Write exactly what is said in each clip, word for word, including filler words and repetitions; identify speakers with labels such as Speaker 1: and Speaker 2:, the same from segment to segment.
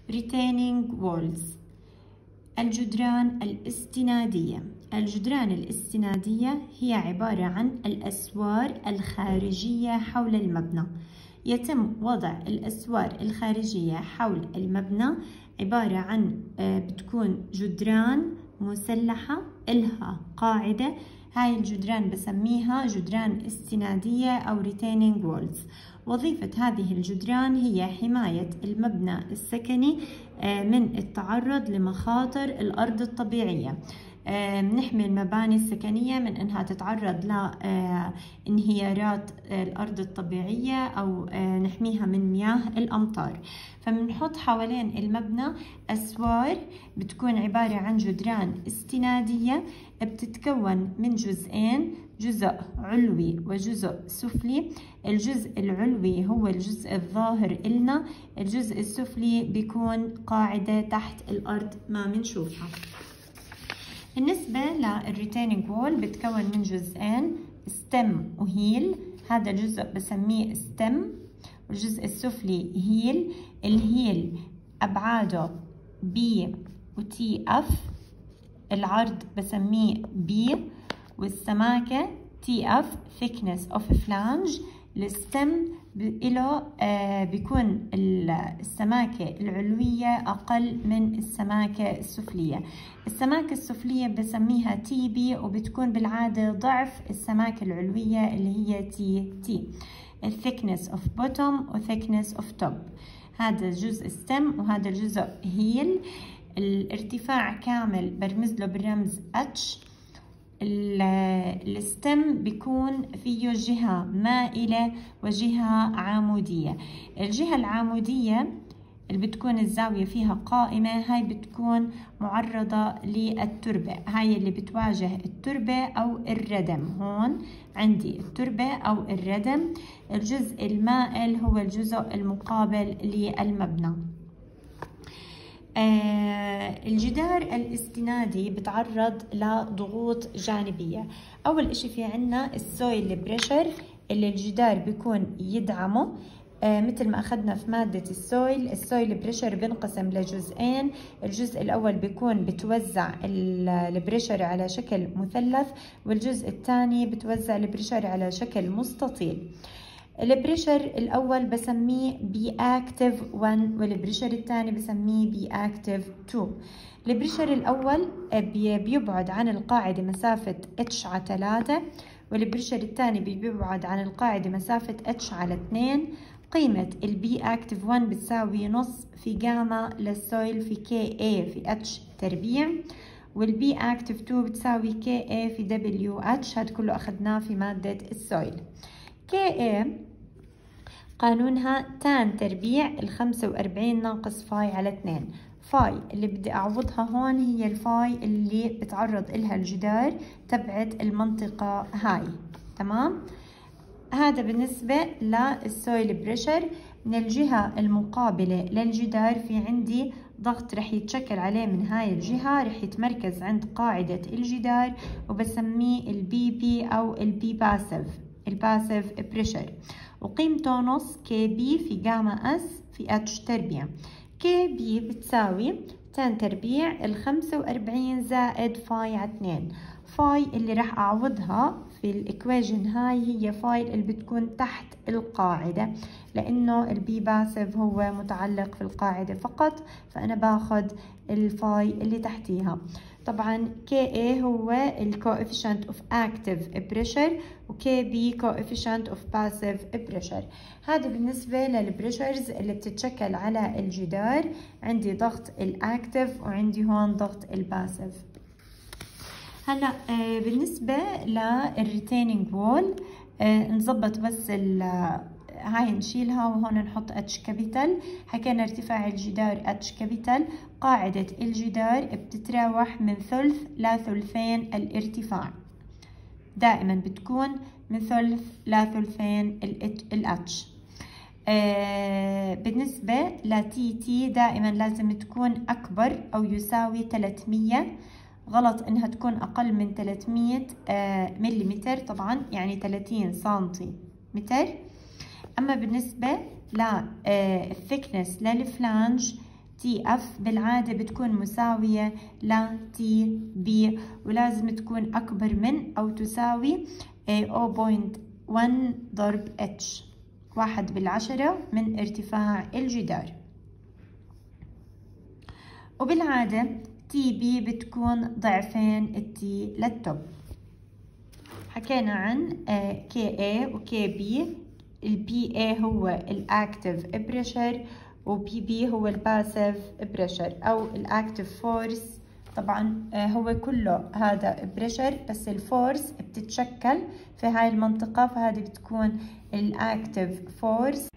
Speaker 1: retaining walls. الجدران الاستنادية. الجدران الاستنادية هي عبارة عن الأسوار الخارجية حول المبنى. يتم وضع الأسوار الخارجية حول المبنى، عبارة عن بتكون جدران مسلحة إلها قاعدة. هاي الجدران بسميها جدران استنادية أو retaining walls. وظيفة هذه الجدران هي حماية المبنى السكني من التعرض لمخاطر الأرض الطبيعية. نحمي المباني السكنية من أنها تتعرض لانهيارات الأرض الطبيعية أو نحميها من مياه الأمطار. فبنحط حوالين المبنى أسوار بتكون عبارة عن جدران استنادية بتتكون من جزئين، جزء علوي وجزء سفلي. الجزء العلوي هو الجزء الظاهر إلنا، الجزء السفلي بيكون قاعدة تحت الأرض ما بنشوفها. بالنسبة للريتيننج وول بتكون من جزئين، ستيم وهيل. هذا الجزء بسميه ستيم والجزء السفلي هيل. الهيل أبعاده بي وتي اف، العرض بسميه بي، والسماكة تي اف thickness of flange. الستم له آه بيكون السماكة العلوية أقل من السماكة السفلية. السماكة السفلية بسميها تي بي، وبتكون بالعادة ضعف السماكة العلوية اللي هي تي تي. thickness of bottom و thickness of top. هذا الجزء ستم وهذا الجزء هيل. الارتفاع كامل برمز له بالرمز اتش. الستم بيكون فيه جهة مائلة وجهة عمودية. الجهة العمودية اللي بتكون الزاوية فيها قائمة، هاي بتكون معرضة للتربة، هاي اللي بتواجه التربة أو الردم. هون عندي التربة أو الردم. الجزء المائل هو الجزء المقابل للمبنى. آه الجدار الاستنادي بتعرض لضغوط جانبية. أول إشي في عنا السويل بريشر اللي الجدار بيكون يدعمه. آه مثل ما أخذنا في مادة السويل، السويل بريشر بينقسم لجزئين. الجزء الأول بيكون بتوزع البريشر على شكل مثلث، والجزء الثاني بتوزع البريشر على شكل مستطيل. البريشر الأول بسميه بي اكتف واحد والبريشر الثاني بسميه بي اكتف اثنين. البريشر الأول بيبعد عن القاعدة مسافة اتش على ثلاثة، والبريشر الثاني بيبعد عن القاعدة مسافة اتش على اثنين. قيمة البي اكتف واحد بتساوي نص في جاما للسويل في كي اي في اتش تربيع، والبي اكتف اثنين بتساوي كي اي في دبليو اتش. هذا كله أخذناه في مادة السويل. كي اي قانونها تان تربيع الخمسة وأربعين ناقص فاي على اثنين. فاي اللي بدي أعوضها هون هي الفاي اللي بتعرض إلها الجدار تبعت المنطقة هاي. تمام؟ هذا بالنسبة للسويل بريشر. من الجهة المقابلة للجدار في عندي ضغط رح يتشكل عليه من هاي الجهة، رح يتمركز عند قاعدة الجدار وبسميه البي بي أو البي باسيف، الباسيف بريشر، وقيمته نص كي بي في جاما اس في اتش تربيع. كي بي بتساوي تان تربيع الخمسة وأربعين زائد فاي على اثنين. فاي اللي راح أعوضها في الإكويجن هاي هي فاي اللي بتكون تحت القاعدة، لأنه البي باسيف هو متعلق في القاعدة فقط، فأنا باخد الفاي اللي تحتيها. طبعا كي اي هو ال coefficient of active pressure و كي بي coefficient of passive pressure. هذا بالنسبة للبريشرز اللي بتتشكل على الجدار. عندي ضغط الاكتف وعندي هون ضغط الباسيف. هلا آه بالنسبة للريتيننج وول آه نظبط بس هاي نشيلها وهون نحط اتش كابيتال. حكينا ارتفاع الجدار اتش كابيتال. قاعدة الجدار بتتراوح من ثلث لثلثين الارتفاع، دائما بتكون من ثلث لثلثين الاتش. آه بالنسبة لتي تي دائما لازم تكون أكبر أو يساوي ثلاثمية. غلط إنها تكون أقل من ثلاثمية آه مليمتر، طبعا يعني ثلاثين سنتي متر. أما بالنسبة للثيكنس للفلانج تي اف بالعادة بتكون مساوية ل تي بي، ولازم تكون أكبر من أو تساوي صفر فاصلة واحد ضرب اتش، واحد بالعشرة من ارتفاع الجدار. وبالعادة تي بي بتكون ضعفين التي للتوب. حكينا عن كي اي وكي بي. البي اي هو الاكتف بريشر، وبي بي هو الباسيف بريشر او الاكتف فورس. طبعا هو كله هذا بريشر، بس الفورس بتتشكل في هاي المنطقة، فهذه بتكون الاكتف فورس.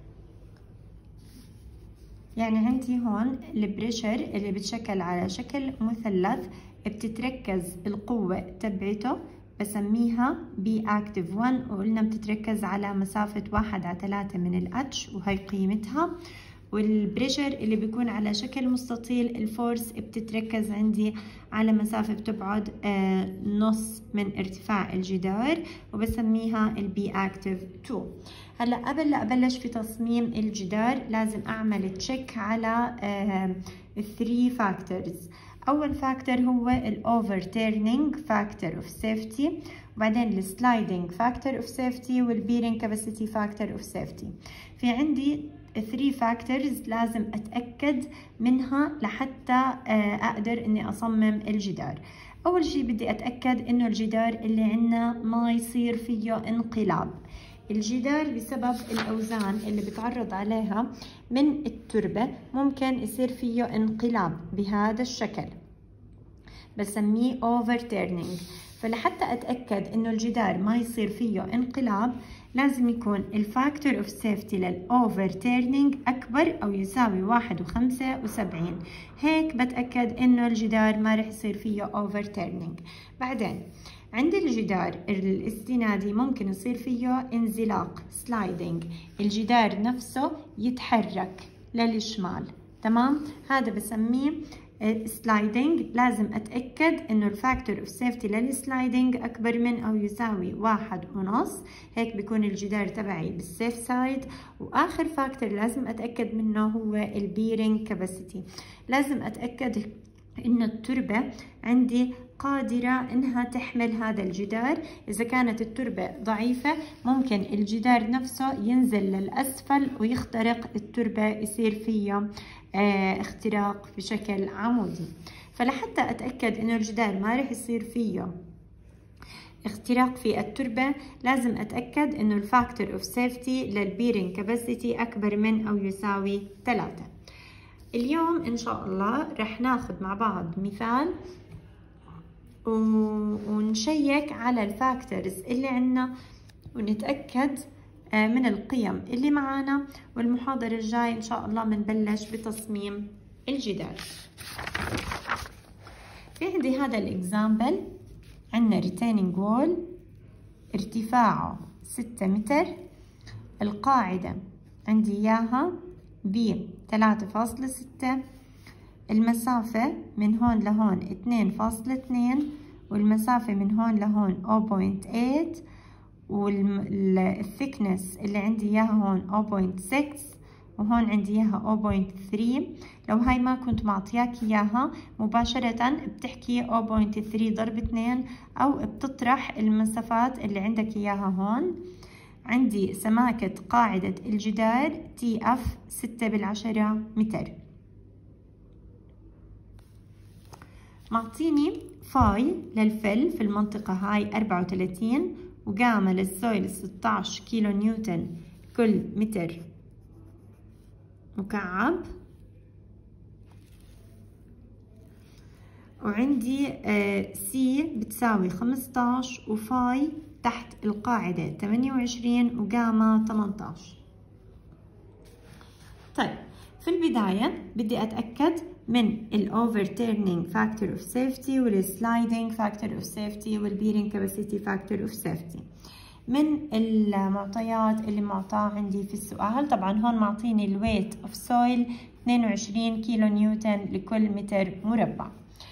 Speaker 1: يعني عندي هون البريشر اللي بتشكل على شكل مثلث، بتتركز القوة تبعته بسميها بي اكتف واحد، وقلنا بتتركز على مسافة واحد على ثلاثة من الاتش، وهي قيمتها. والبريشر اللي بيكون على شكل مستطيل، الفورس بتتركز عندي على مسافة بتبعد آه نص من ارتفاع الجدار، وبسميها البي اكتف اتنين. هلا قبل لا ابلش في تصميم الجدار لازم اعمل تشيك على ثلاثة فاكتورز. اول فاكتور هو الاوفر تيرنينج فاكتور اوف سيفتي، وبعدين السلايدنج فاكتور اوف سيفتي، والبيرنج كاباسيتي فاكتور اوف سيفتي. في عندي ثلاثة فاكتورز لازم اتاكد منها لحتى اقدر اني اصمم الجدار. اول شيء بدي اتاكد انه الجدار اللي عندنا ما يصير فيه انقلاب. الجدار بسبب الأوزان اللي بتعرض عليها من التربة ممكن يصير فيه انقلاب بهذا الشكل، بسميه overturning. فلحتى أتأكد إنه الجدار ما يصير فيه انقلاب لازم يكون الفاكتور اوف سيفتي للأوفرتيرنينج أكبر أو يساوي واحد وخمسة وسبعين. هيك بتأكد إنه الجدار ما رح يصير فيه overturning. بعدين عند الجدار الاستنادي ممكن يصير فيه انزلاق سلايدنج، الجدار نفسه يتحرك للشمال، تمام؟ هذا بسميه سلايدنج. لازم اتاكد انه الفاكتور اوف سيفتي للسلايدنج اكبر من او يساوي واحد ونص، هيك بيكون الجدار تبعي بالسيف سايد. واخر فاكتور لازم اتاكد منه هو البيرنج كاباسيتي. لازم اتاكد إنه التربة عندي قادرة إنها تحمل هذا الجدار. إذا كانت التربة ضعيفة ممكن الجدار نفسه ينزل للأسفل ويخترق التربة، يصير فيه اه اختراق بشكل عمودي. فلحتى أتأكد إنه الجدار ما رح يصير فيه اختراق في التربة لازم أتأكد إنه الفاكتور أوف سيفتي للبيرنج كاباسيتي أكبر من أو يساوي ثلاثة. اليوم إن شاء الله رح ناخد مع بعض مثال ونشيك على الفاكتورز اللي عنا ونتأكد من القيم اللي معانا. والمحاضرة الجاي إن شاء الله بنبلش بتصميم الجدار. في عندي هذا الإكزامبل، عنا ريتيننج وول ارتفاعه ستة متر، القاعدة عندي إياها ب ثلاثة فاصلة ستة، المسافة من هون لهون اثنين فاصلة اثنين، والمسافة من هون لهون صفر فاصلة ثمانية، والثيكنس اللي عندي اياها هون صفر فاصلة ستة، وهون عندي اياها صفر فاصلة ثلاثة. لو هاي ما كنت معطياك اياها مباشرة بتحكي صفر فاصلة ثلاثة ضرب اثنين، او بتطرح المسافات اللي عندك اياها هون. عندي سماكة قاعدة الجدار تي اف ستة بالعشرة متر. معطيني فاي للفل في المنطقة هاي أربعة وثلاثين، وجاما للسويل ستة عشر كيلو نيوتن كل متر مكعب. وعندي سي بتساوي خمسة عشر، وفاي تحت القاعدة ثمانية وعشرين، وجاما ثمانية عشر. طيب في البداية بدي أتأكد من ال overturning factor of safety وال sliding factor of safety وال bearing capacity factor of safety من المعطيات اللي معطاه عندي في السؤال. طبعا هون معطيني ال weight of soil اثنين وعشرين كيلو نيوتن لكل متر مربع.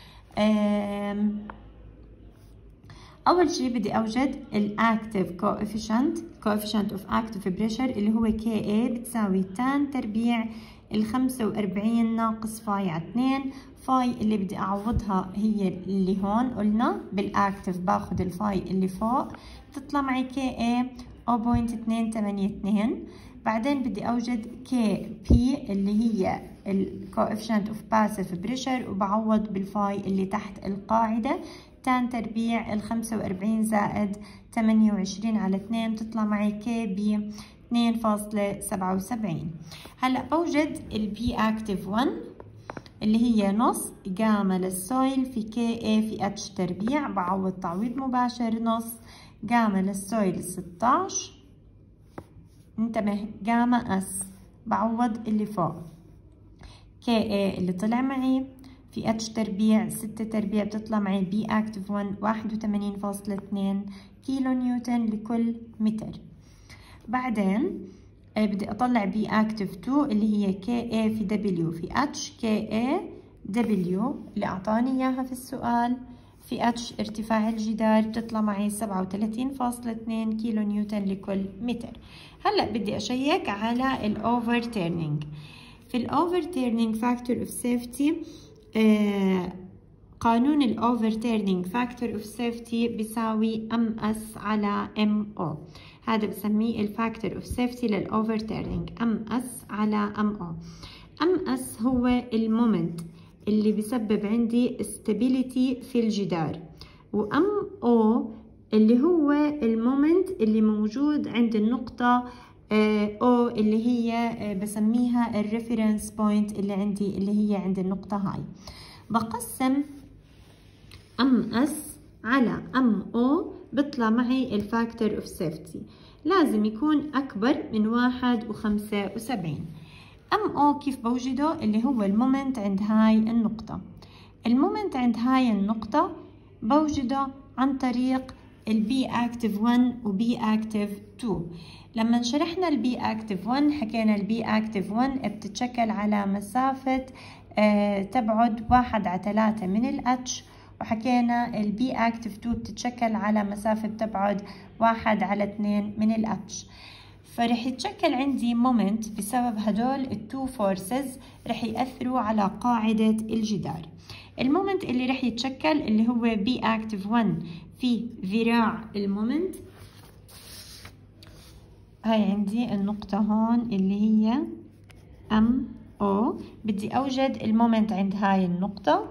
Speaker 1: أول شيء بدي أوجد ال active coefficient coefficient of active pressure اللي هو كي إيه بتساوي تان تربيع الخمسة وأربعين ناقص فاي على اثنين. فاي اللي بدي أعوضها هي اللي هون قلنا بالأكتف باخد الفاي اللي فوق، تطلع معي كي اي صفر فاصلة اثنين ثمانية اثنين. بعدين بدي أوجد كي بي اللي هي الكوفيشنت اوف باسيف بريشر، وبعوض بالفاي اللي تحت القاعدة تان تربيع الخمسة وأربعين زائد ثمانية وعشرين على اثنين، تطلع معي كي بي اثنين فاصلة سبعة وسبعين. هلا بوجد البي اكتف واحد اللي هي نص جاما للسويل في كي اي في اتش تربيع، بعوض تعويض مباشر نص جاما للسويل ستة عشر، انتبه جاما اس بعوض اللي فوق كي اي اللي طلع معي في اتش تربيع ستة تربيع، بتطلع معي بي اكتف واحد واحد وثمانين فاصلة اثنين كيلو نيوتن لكل متر. بعدين بدي اطلع بي اكتف اثنين اللي هي كي اي في دبليو في اتش، كي اي دبليو اللي اعطاني اياها في السؤال في اتش ارتفاع الجدار، بتطلع معي سبعة وثلاثين فاصلة اثنين كيلو نيوتن لكل متر. هلا بدي اشيك على الاوفر تيرنينج. في الاوفر تيرنينج فاكتور اوف سيفتي، قانون الاوفر تيرنينج فاكتور اوف سيفتي بيساوي ام اس على ام او، هذا بسميه الفاكتور اوف سيفتي للاوفر تيرنينج، ام اس على ام او. ام اس هو المومنت اللي بيسبب عندي stability في الجدار، وام او اللي هو المومنت اللي موجود عند النقطة او اللي هي بسميها الريفرنس بوينت اللي عندي اللي هي عند النقطة هاي. بقسم ام اس على ام او بيطلع معي الفاكتور اوف سيفتي، لازم يكون اكبر من واحد وخمسة وسبعين. ام او كيف بوجده؟ اللي هو المومنت عند هاي النقطة. المومنت عند هاي النقطة بوجده عن طريق البي اكتف واحد وبي اكتف اثنين. لما شرحنا البي اكتف واحد حكينا البي اكتف واحد بتتشكل على مسافة آه تبعد واحد على ثلاثة من الاتش، وحكينا البي اكتف اثنين بتتشكل على مسافة تبعد واحد على اثنين من الاتش. فرح يتشكل عندي مومنت بسبب هدول التو فورسز رح يأثروا على قاعدة الجدار. المومنت اللي رح يتشكل اللي هو بي اكتف واحد في ذراع المومنت، هاي عندي النقطة هون اللي هي ام او، بدي اوجد المومنت عند هاي النقطة،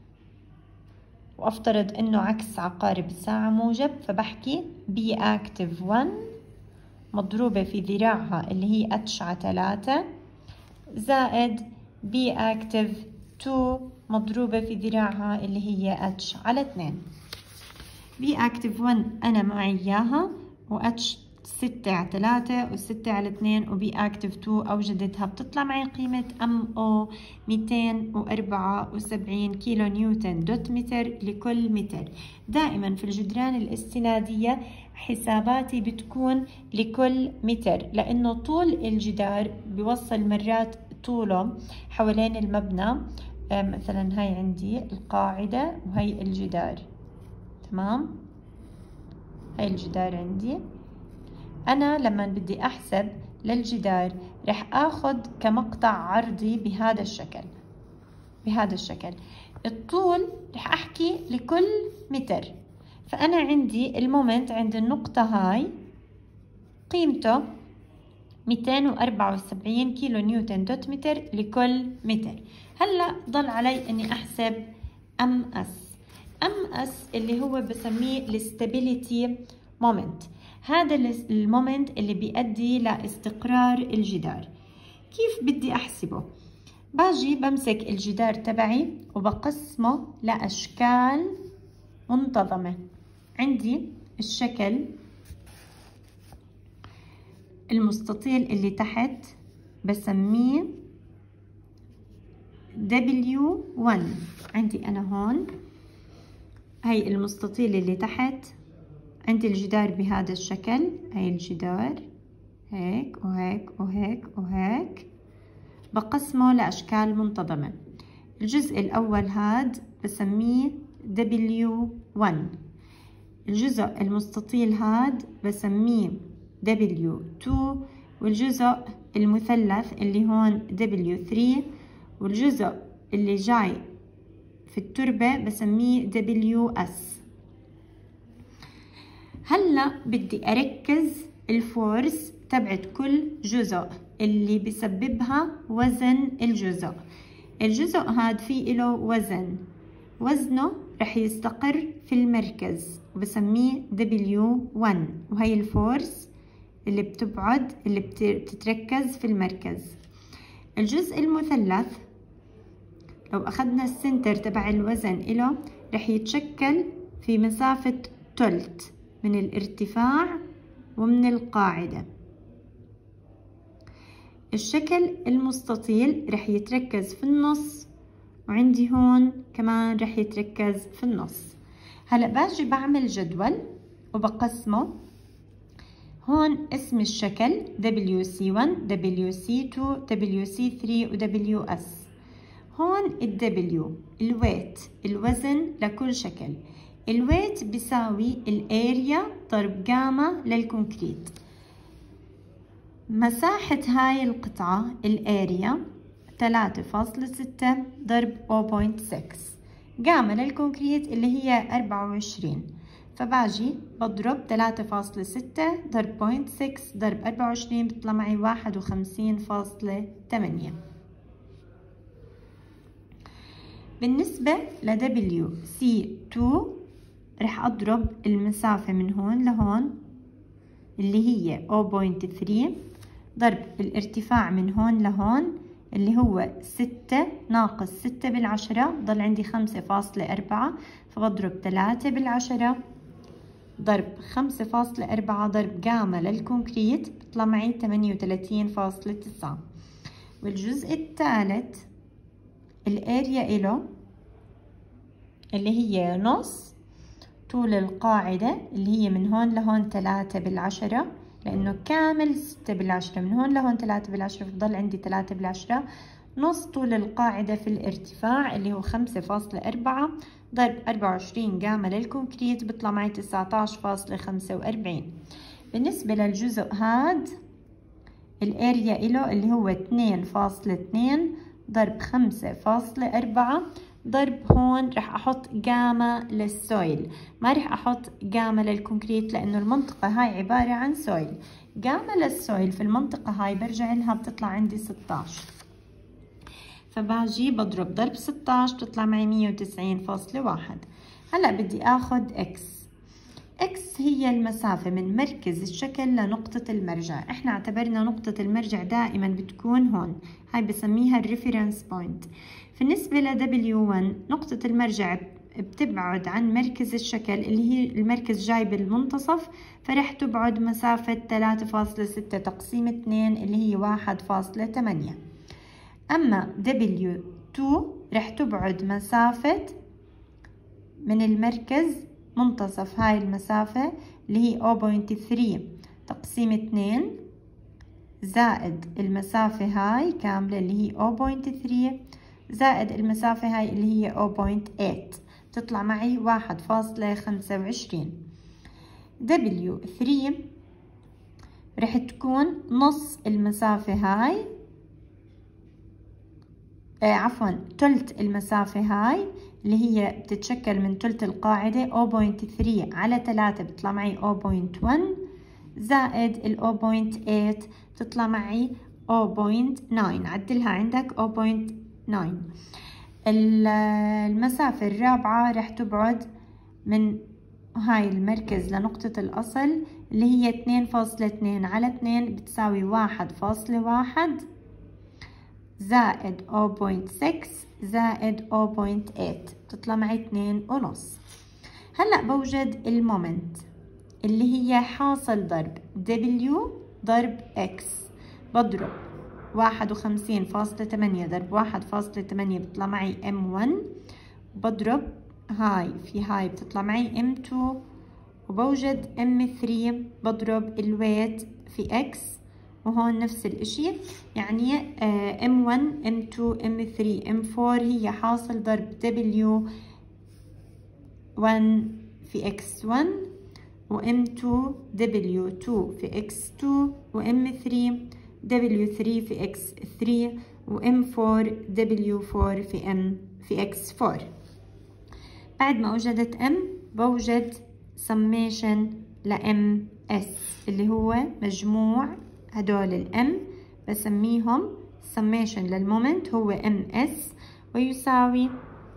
Speaker 1: وافترض انه عكس عقارب الساعة موجب، فبحكي بي اكتف واحد مضروبة في ذراعها اللي هي اتش على ثلاثة زائد بي اكتف اثنين مضروبة في ذراعها اللي هي اتش على اثنين. بي اكتف واحد انا معي اياها، واتش ستة على ثلاثة وستة على اثنين، وبي اكتف اثنين اوجدتها، بتطلع معي قيمة ام او مئتين وأربعة وسبعين كيلو نيوتن دوت متر لكل متر. دائما في الجدران الاستنادية حساباتي بتكون لكل متر، لانه طول الجدار بيوصل مرات طوله حوالين المبنى. مثلا هاي عندي القاعدة وهي الجدار، تمام؟ هاي الجدار عندي، أنا لما بدي أحسب للجدار رح آخد كمقطع عرضي بهذا الشكل، بهذا الشكل. الطول رح أحكي لكل متر، فأنا عندي المومنت عند النقطة هاي قيمته مئتين وأربعة وسبعين كيلو نيوتن دوت متر لكل متر. هلا ضل علي اني احسب ام اس. ام اس اللي هو بسميه الاستابيليتي مومنت، هذا المومنت اللي بيؤدي لاستقرار الجدار. كيف بدي احسبه؟ باجي بمسك الجدار تبعي وبقسمه لاشكال منتظمة. عندي الشكل المستطيل اللي تحت بسميه دبليو واحد، عندي أنا هون هاي المستطيل اللي تحت، عندي الجدار بهذا الشكل، هاي الجدار هيك وهيك وهيك وهيك، بقسمه لأشكال منتظمة. الجزء الأول هاد بسميه دبليو واحد، الجزء المستطيل هاد بسميه دبليو اثنين، والجزء المثلث اللي هون دبليو ثري، والجزء اللي جاي في التربة بسميه دبليو اس. هلا بدي أركز الفورس تبعت كل جزء اللي بسببها وزن الجزء. الجزء هاد فيه له وزن، وزنه رح يستقر في المركز وبسميه دبليو ون، وهي الفورس اللي بتبعد اللي بتتركز في المركز. الجزء المثلث لو أخذنا السنتر تبع الوزن إله رح يتشكل في مسافة تلت من الارتفاع ومن القاعدة. الشكل المستطيل رح يتركز في النص، وعندي هون كمان رح يتركز في النص. هلأ باجي بعمل جدول وبقسمه. هون اسم الشكل دبليو سي ون، دبليو سي تو، دبليو سي ثري، و دبليو اس. هون ال W الويت، الوزن لكل شكل. الويت بيساوي الاريا ضرب جاما للكونكريت. مساحة هاي القطعة الاريا ثلاثة فاصلة ستة ضرب صفر فاصلة ستة. جاما للكونكريت اللي هي أربعة وعشرين، فباجي بضرب ثلاثة فاصلة ستة ضرب صفر فاصلة ستة ضرب أربعة وعشرين بيطلع معي واحد وخمسين فاصلة ثمانية. بالنسبة ل دبليو سي تو رح أضرب المسافة من هون لهون اللي هي صفر فاصلة ثلاثة ضرب الارتفاع من هون لهون اللي هو ستة ناقص ستة بالعشرة، ضل عندي خمسة فاصلة أربعة، فبضرب ثلاثة بالعشرة ضرب خمسة فاصلة أربعة ضرب جاما للكونكريت بيطلع معي ثمانية وثلاثين فاصلة تسعة. والجزء الثالث الاريا إله اللي هي نص طول القاعدة اللي هي من هون لهون ثلاثة بالعشرة، لأنه كامل ستة بالعشرة، من هون لهون ثلاثة بالعشرة، فضل عندي ثلاثة بالعشرة. نص طول القاعدة في الارتفاع اللي هو خمسة فاصلة أربعة ضرب أربعة وعشرين جاما للكونكريت بيطلع معي تسعة عشر فاصلة خمسة وأربعين. بالنسبة للجزء هاد الاريا إله اللي هو اثنين فاصلة اثنين ضرب خمسة فاصلة أربعة ضرب هون رح أحط جاما للسويل، ما رح أحط جاما للكونكريت لأنه المنطقة هاي عبارة عن سويل. جاما للسويل في المنطقة هاي برجع لها بتطلع عندي ستة عشر، فباجي بضرب ضرب ستة عشر بتطلع معي مية وتسعين فاصلة واحد. هلأ بدي آخد إكس. إكس هي المسافة من مركز الشكل لنقطة المرجع. إحنا اعتبرنا نقطة المرجع دائما بتكون هون، هاي بسميها الريفرنس بوينت. بالنسبة ل دبليو ون نقطة المرجع بتبعد عن مركز الشكل اللي هي المركز جاي بالمنتصف، فرح تبعد مسافة ثلاثة فاصلة ستة تقسيم اثنين اللي هي واحد فاصلة ثمانية. أما دبليو تو رح تبعد مسافة من المركز منتصف هاي المسافة اللي هي صفر فاصلة ثلاثة تقسيم اثنين زائد المسافة هاي كاملة اللي هي صفر فاصلة ثلاثة زائد المسافة هاي اللي هي صفر فاصلة ثمانية، تطلع معي واحد فاصلة خمسة وعشرين. دبليو ثري رح تكون نص المسافة هاي آه عفوا تلت المسافة هاي اللي هي بتتشكل من تلت القاعدة صفر فاصلة ثلاثة على ثلاثة بتطلع معي صفر فاصلة واحد زائد ال صفر فاصلة ثمانية بتطلع معي صفر فاصلة تسعة، عدلها عندك صفر فاصلة تسعة. المسافة الرابعة رح تبعد من هاي المركز لنقطة الأصل اللي هي اثنين فاصلة اثنين على اثنين بتساوي واحد فاصلة واحد زائد صفر فاصلة ستة زائد صفر فاصلة ثمانية بتطلع معي اثنين ونص. هلأ بوجد المومنت اللي هي حاصل ضرب W ضرب X. بضرب واحد وخمسين فاصلة ثمانية ضرب واحد فاصلة ثمانية بتطلع معي إم ون، بضرب هاي في هاي بتطلع معي إم تو، وبوجد إم ثري بضرب الويت في X، وهون نفس الاشي يعني إم ون إم تو إم ثري إم فور هي حاصل ضرب W ون في إكس ون، و إم تو W تو في إكس تو، و إم ثري دبليو ثري في إكس ثري و إم فور دبليو فور في إم في إكس فور. بعد ما وجدت M بوجد summation ل إم إس اللي هو مجموع هدول ال M بسميهم summation للمومنت هو إم إس ويساوي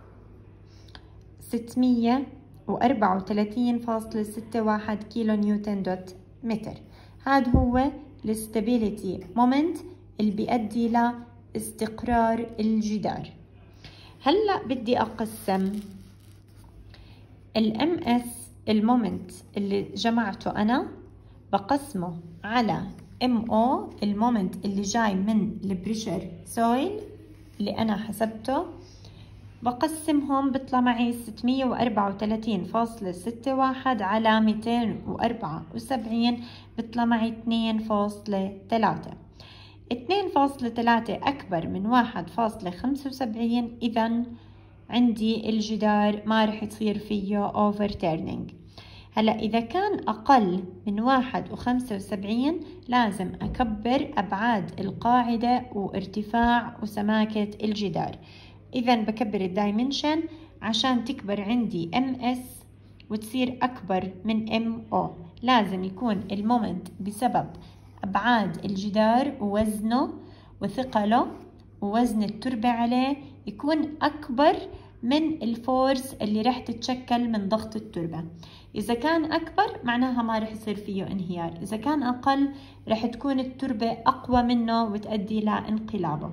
Speaker 1: ستمية وأربعة وثلاثين فاصلة ستة واحد كيلو نيوتن دوت متر. هذا هو الستابيليتي مومنت اللي بيؤدي لاستقرار الجدار. هلا بدي أقسم ال إم إس المومنت اللي جمعته أنا بقسمه على إم أو المومنت اللي جاي من البريشر سويل اللي أنا حسبته، بقسمهم بيطلع معي ستمية وأربعة وثلاثين فاصلة ستة واحد على مئتين وأربعة وسبعين بيطلع معي اثنين فاصلة ثلاثة. اثنين فاصلة ثلاثة أكبر من واحد فاصلة خمسة وسبعين، إذا عندي الجدار ما رح يصير فيه overturning. هلا إذا كان أقل من واحد وخمسة وسبعين لازم أكبر أبعاد القاعدة وارتفاع وسماكة الجدار. إذا بكبر الدايمنشن عشان تكبر عندي إم إس وتصير أكبر من إم أو. لازم يكون المومنت بسبب أبعاد الجدار ووزنه وثقله ووزن التربة عليه يكون أكبر من الفورس اللي رح تتشكل من ضغط التربة. إذا كان أكبر معناها ما رح يصير فيه انهيار، إذا كان أقل رح تكون التربة أقوى منه وتؤدي لانقلابه.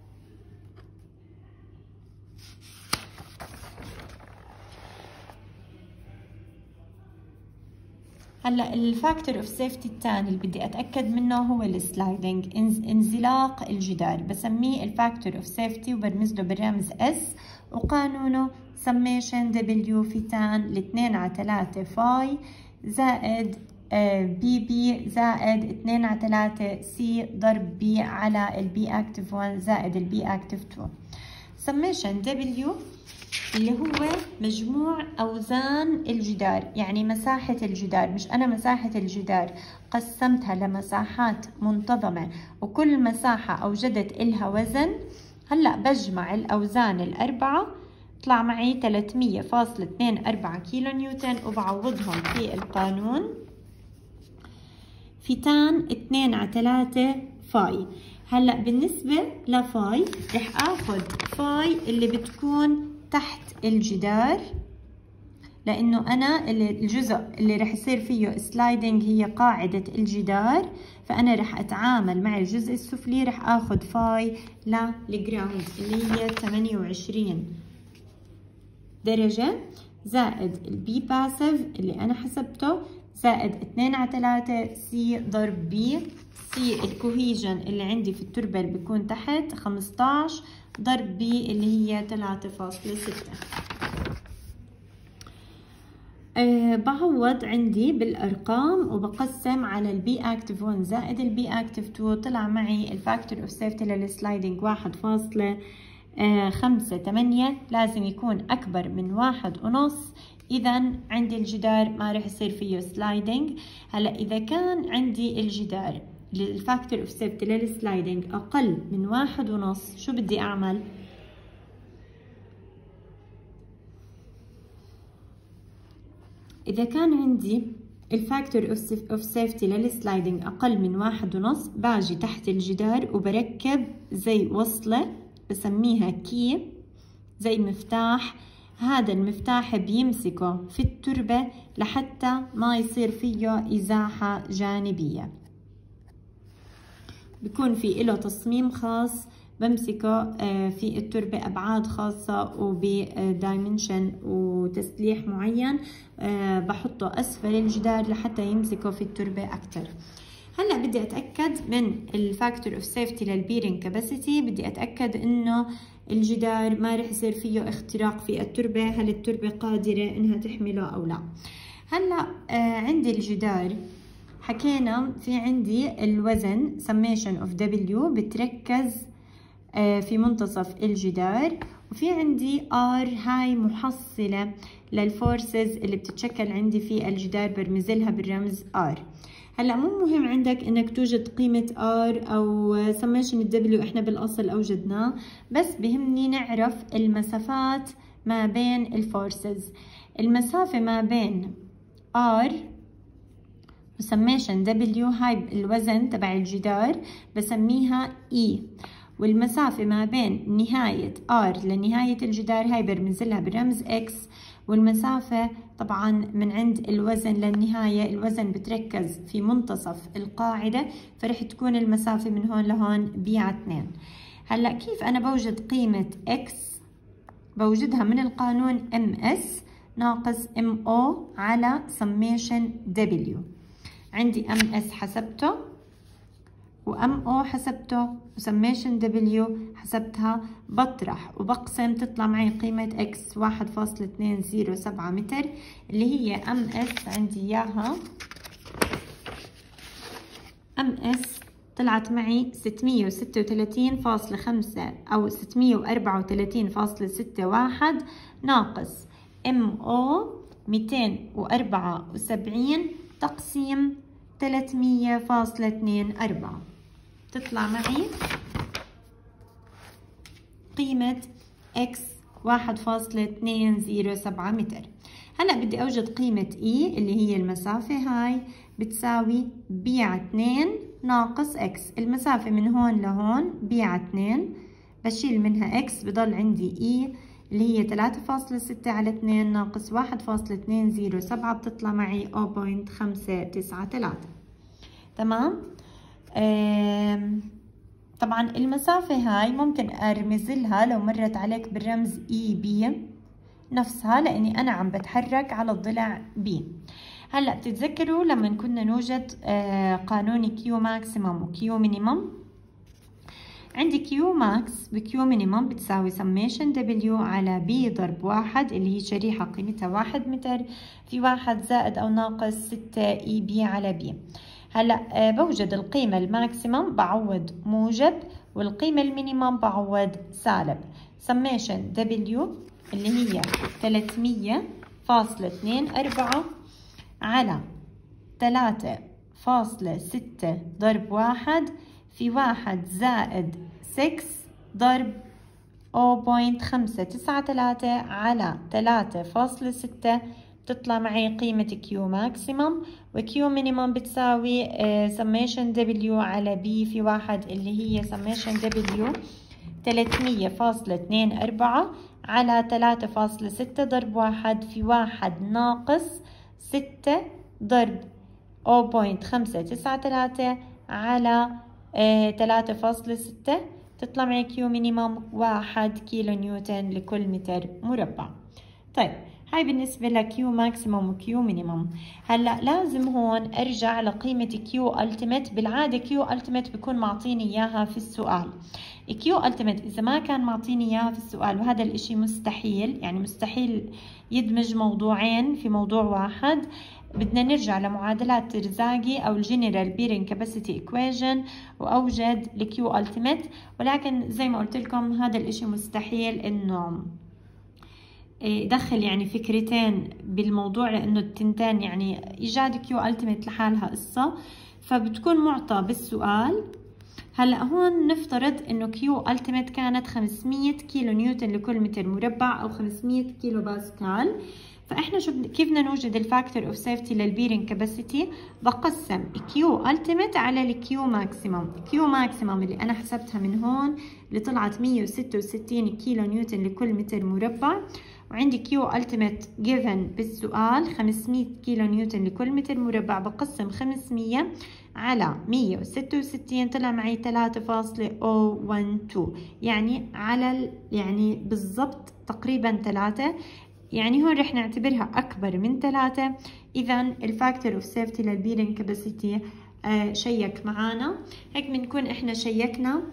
Speaker 1: هلا الفاكتور اوف سيفتي الثاني اللي بدي اتاكد منه هو السلايدنج، انزلاق الجدار، بسميه الفاكتور اوف سيفتي وبرمز له بالرمز اس، وقانونه سميشن دبليو في تان لاثنين على ثلاثة فاي زائد بي بي زائد اثنين على ثلاثة سي ضرب بي على البي اكتف واحد زائد البي اكتف اثنين. سميشن دبليو اللي هو مجموع أوزان الجدار، يعني مساحة الجدار، مش أنا مساحة الجدار قسمتها لمساحات منتظمة وكل مساحة أوجدت إلها وزن. هلأ بجمع الأوزان الأربعة طلع معي ثلاثمية فاصلة اثنين وأربعين كيلو نيوتن وبعوضهم في القانون في تان اثنين على ثلاثة فاي. هلأ بالنسبة لفاي رح آخذ فاي اللي بتكون تحت الجدار، لأنه أنا الجزء اللي رح يصير فيه سلايدنج هي قاعدة الجدار، فأنا رح أتعامل مع الجزء السفلي رح آخذ فاي للجراوند اللي هي ثمانية وعشرين درجة زائد البي باسيف اللي أنا حسبته زائد اثنين على ثلاثة سي ضرب بي. سي الكوهيجن اللي عندي في التربة اللي بيكون تحت خمسطعش ضرب بي اللي هي ثلاثة فاصلة ستة. أه بعوض عندي بالأرقام وبقسم على البي اكتف واحد زائد البي اكتف اثنين. طلع معي الفاكتور اوف سيفتي للسلايدنج واحد فاصلة خمسة ثمانية، لازم يكون أكبر من واحد ونص، إذا عندي الجدار ما رح يصير فيه سلايدنج. هلا إذا كان عندي الجدار الفاكتور اوف سيفتي للسلايدنج أقل من واحد ونص، شو بدي أعمل؟ إذا كان عندي الفاكتور اوف سيفتي للسلايدنج أقل من واحد ونص، باجي تحت الجدار وبركب زي وصلة بسميها كي، زي مفتاح. هذا المفتاح بيمسكه في التربة لحتى ما يصير فيه إزاحة جانبية، بيكون في له تصميم خاص بمسكه في التربة أبعاد خاصة وبدايمنشن وتسليح معين بحطه أسفل الجدار لحتى يمسكه في التربة أكتر. هلا بدي أتأكد من الفاكتور اوف سيفتي للبيرنج كاباسيتي، بدي أتأكد إنه الجدار ما رح يصير فيه اختراق في التربة، هل التربة قادرة إنها تحمله أو لا. هلا آه عندي الجدار حكينا في عندي الوزن summation of W بتركز آه في منتصف الجدار، وفي عندي R هاي محصلة للفورسز اللي بتتشكل عندي في الجدار برمزلها بالرمز R. هلا مو مهم عندك انك توجد قيمة R او سميشن W، احنا بالاصل اوجدناه، بس بهمني نعرف المسافات ما بين الفورسز. المسافة ما بين R وسميشن W هاي الوزن تبع الجدار بسميها E، والمسافة ما بين نهاية R لنهاية الجدار هاي برمز لها بالرمز X، والمسافة طبعا من عند الوزن للنهاية، الوزن بتركز في منتصف القاعدة، فرح تكون المسافة من هون لهون ب على اثنين. هلا كيف أنا بوجد قيمة X؟ بوجدها من القانون إم إس ناقص إم أو على سميشن W. عندي إم إس حسبته وإم أو حسبته وسميشن W حسبتها، بطرح وبقسم تطلع معي قيمة إكس واحد فاصلة اثنين صفر سبعة متر، اللي هي إم إس عندي إياها. إم إس طلعت معي ستمية وستة وثلاثين فاصلة خمسة أو ستمية وأربعة وثلاثين فاصلة ستة واحد ناقص إم أو مئتين وأربعة وسبعين تقسيم ثلاثمية فاصلة اثنين أربعة، تطلع معي قيمة X واحد فاصلة اثنين صفر سبعة متر. هلا بدي أوجد قيمة E اللي هي المسافة هاي بتساوي ب على اثنين ناقص X. المسافة من هون لهون ب على اثنين، بشيل منها X بضل عندي E اللي هي ثلاثة فاصلة ستة على اثنين ناقص واحد فاصلة اثنين صفر سبعة، بتطلع معي صفر فاصلة خمسة تسعة ثلاثة. تمام. طبعا المسافة هاي ممكن ارمز لها لو مرت عليك بالرمز اي بي نفسها، لاني انا عم بتحرك على الضلع بي. هلا بتتذكروا لما كنا نوجد قانون كيو ماكسيمم وكيو مينيمم؟ عندي كيو ماكس بكيو مينيمم بتساوي سميشن دبليو على بي ضرب واحد، اللي هي شريحة قيمتها واحد متر في واحد زائد او ناقص ستة اي بي على بي. هلا بوجد القيمة الماكسيمم بعوض موجب، والقيمة المينيمم بعوض سالب. سميشن دبليو اللي هي ثلاثمية فاصلة اثنين أربعة على ثلاثة فاصلة ستة ضرب واحد في واحد زائد ستة ضرب صفر فاصلة خمسة تسعة ثلاثة على ثلاثة فاصلة ستة، تطلع معي قيمة كيو ماكسيمم، وكيو مينيمم بتساوي سميشن دبليو على بي في واحد اللي هي سميشن دبليو ثلاثمية فاصلة اثنين أربعة على ثلاثة فاصلة ستة ضرب واحد في واحد ناقص ستة ضرب صفر فاصلة خمسة تسعة ثلاثة على ثلاثة فاصلة ستة، تطلع معي كيو مينيمم واحد كيلو نيوتن لكل متر مربع. طيب هاي بالنسبة لكيو ماكسيموم وكيو مينيموم. هلا لازم هون ارجع لقيمة كيو التيميت. بالعادة كيو التيميت بكون معطيني اياها في السؤال. كيو التيميت اذا ما كان معطيني اياها في السؤال، وهذا الاشي مستحيل، يعني مستحيل يدمج موضوعين في موضوع واحد، بدنا نرجع لمعادلات ترزاجي او الجنرال بيرنج كاباسيتي ايكويشن واوجد الكيو التيميت. ولكن زي ما قلت لكم هذا الاشي مستحيل انه يدخل يعني فكرتين بالموضوع، لانه التنتين يعني ايجاد كيو التيميت لحالها قصه، فبتكون معطى بالسؤال. هلا هون نفترض انه كيو التيميت كانت خمسمية كيلو نيوتن لكل متر مربع او خمسمية كيلو باسكال. فاحنا شو كيف بدنا نوجد الفاكتور اوف سيفتي للبيرنج كاباسيتي؟ بقسم كيو التيميت على الكيو ماكسيمم. كيو ماكسيمم اللي انا حسبتها من هون اللي طلعت مية وستة وستين كيلو نيوتن لكل متر مربع، وعندي كيو التيميت جيفن بالسؤال خمسمية كيلو نيوتن لكل متر مربع، بقسم خمسمية على مية وستة وستين طلع معي ثلاثة فاصلة صفر واحد اثنين، يعني على يعني بالضبط تقريبا ثلاثة، يعني هون رح نعتبرها أكبر من ثلاثة. إذا الفاكتور اوف سيفتي للبيرنج كاباسيتي آه شيك معانا. هيك بنكون إحنا شيكنا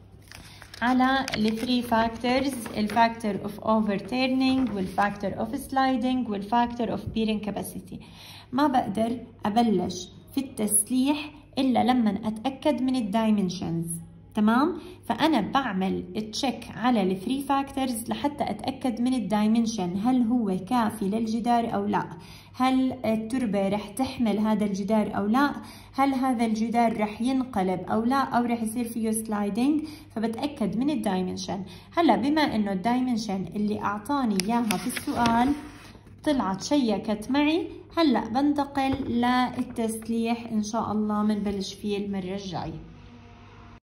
Speaker 1: على الثري فاكتورز، الفاكتور اوف اوفر تيرنينج والفاكتور اوف سلايدنج والفاكتور اوف بيرنج كاباسيتي. ما بقدر أبلش في التسليح إلا لما أتأكد من الدايمنشنز. تمام. فأنا بعمل تشيك على الثري فاكتورز لحتى أتأكد من الدايمنشن، هل هو كافي للجدار أو لا، هل التربة رح تحمل هذا الجدار أو لا، هل هذا الجدار رح ينقلب أو لا، أو رح يصير فيه سلايدنج. فبتأكد من الدايمنشن. هلا بما إنه الدايمنشن اللي أعطاني إياها في السؤال طلعت شيكت معي، هلا بنتقل للتسليح إن شاء الله بنبلش فيه المرة الجاية.